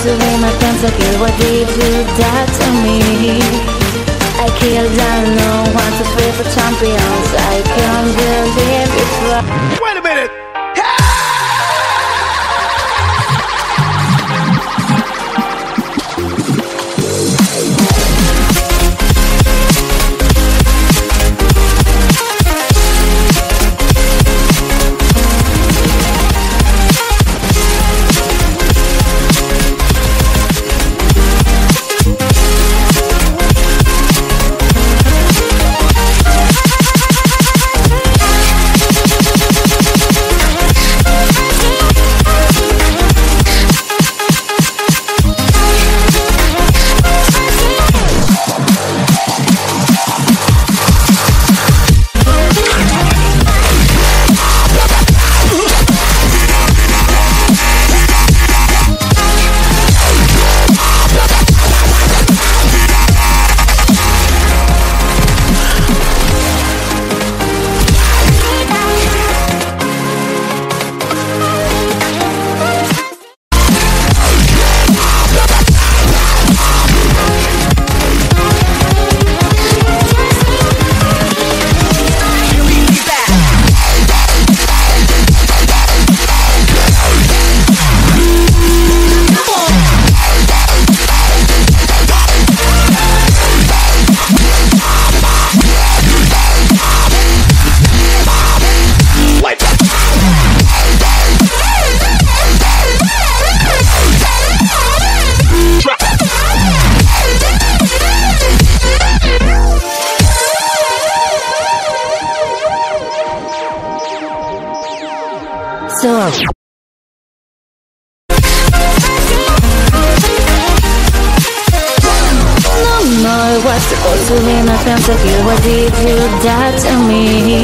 supposed to be my pentakill? What did you do to me? I killed and no one to fight for champions. I can't believe it's right. Wait a minute! Was supposed to be my pentakill. What did you do to me?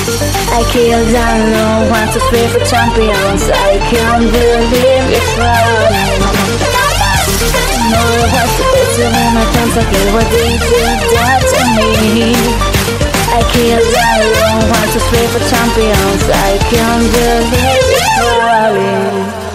I killed and no one to fight for champions. I can't believe it's right. No, was supposed to be my pentakill. What did you do to me? I killed and no one to fight for champions. I can't believe it's right.